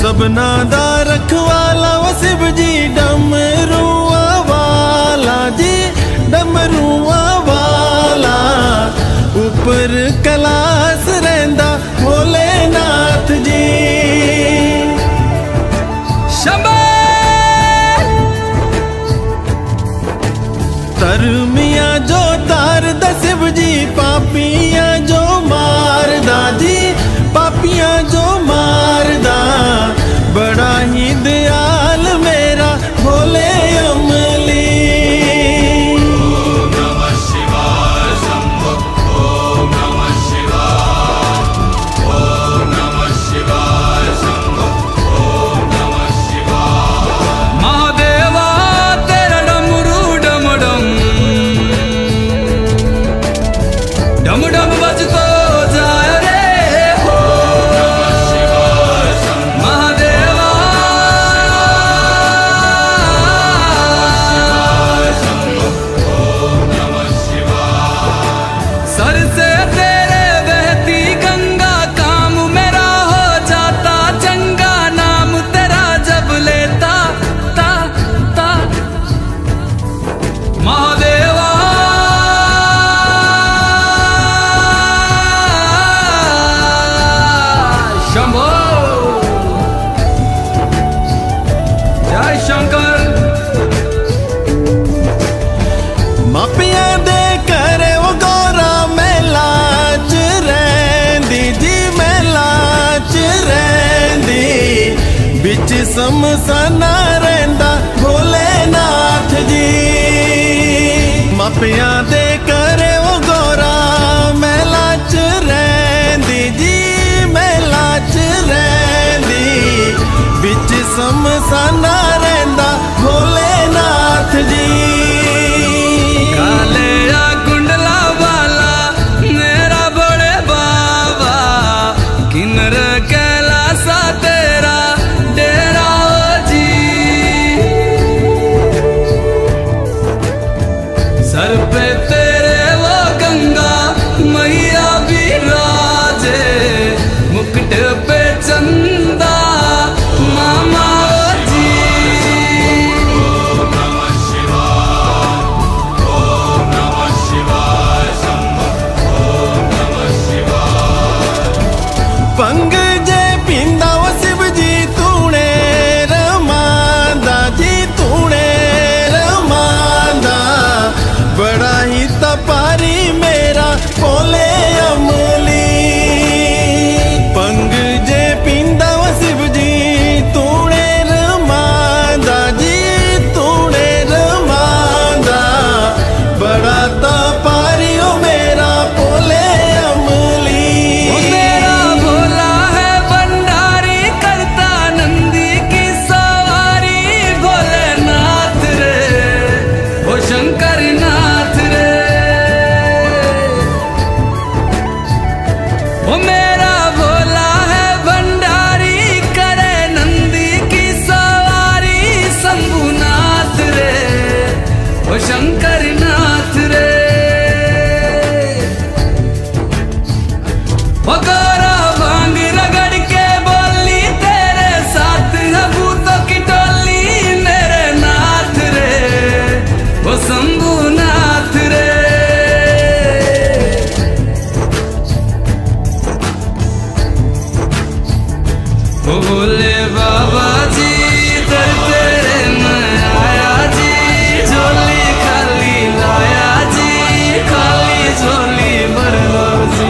सबना दा रखवाला वो शिव जी डमरुआ वाला जी, डमरुआ वाला। ऊपर कैलाश रहिंदा भोलेनाथ जी। शंभो तरमिया जो तारदा शिव जी, पापियां जो मारदा जी, पापियां जो मारदा। बड़ा ही दयाल मेरा भोले अमली। ओम नमः शिवाय शंभो, ओम नमः शिवाय, ओम नमः शिवाय शंभो, ओम नमः शिवाय। महादेवा तेरा डमरू डम डम डम डम बजतो जाए रे। मापियां दे करे वो गौरा मेला च रहिंदी जी, मेला च रहिंदी। बिच समसाना रहिंदा भोलेनाथ जी। मापियां दे करे वो गौरा मेला च रहिंदी जी, मेला च रहिंदी। बिच समसाना रहिंदा भोलेनाथ जी। कालिया कुंडला वाला मेरा बड़े बाबा, किन्नर कैलासा तेरा डेरा जी। सर पे तेरे वो गंगा मैया विराजे, मुकुट पे चंदा मामा जी। ओम नमः शिवाय, ओम नमः शिवाय शंभो, ओम नमः शिवाय। पंग जे पींदा वो शिव जी तूने रमांदा जी, तूने रमांदा। बड़ा ही तपारी मेरा भोले अमली। पंग जे पींदा वो शिव जी तूने रमांदा जी, तूने रमांदा। बड़ा तपारी ओ मेरा भोले अमली। मेरा भोला है भंडारी, करता नंदी की सवारी। भोलेनाथ रे ओ शंकर नाथ रे। ओ मेरा भोला है भंडारी, करे नंदी की सवारी। शंभुनाथ रे ओ शंकर नाथ रे। ओ गौरा भांग रगड़ के बोली, तेरे साथ है भूतों की टोली। मेरे नाथ रे ओ शंभुनाथ रे। ओ भोले बाबा जी दर तेरे मैं आया जी। झोली खाली लाया जी, खाली झोली भर लो जी।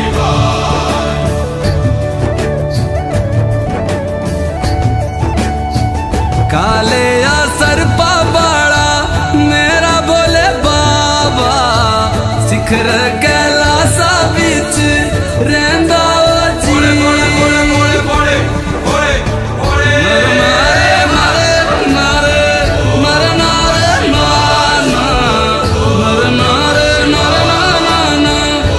काले या सरपा बाड़ा मेरा भोले बाबा, शिखर कैलासा बिच रहंदा जी। मारे मारे मारे मारे नारे नाना, मारे नारे नारे नाना।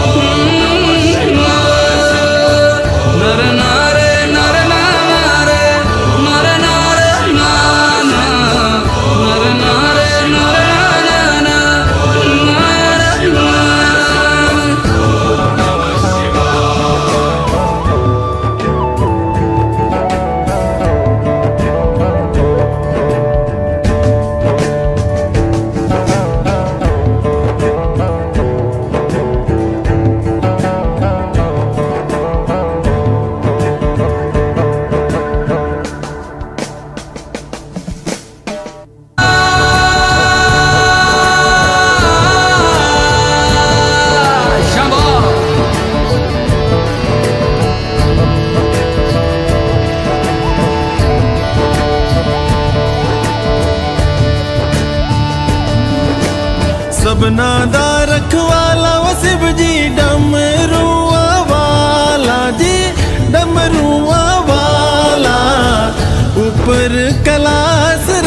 नर नारे नर नारे मारे नारे नाना, नर नारे नर नाना। सबना दा रखवाला वो शिव जी डमरुआ वाला जी डमरुआ वाला ऊपर कैलाश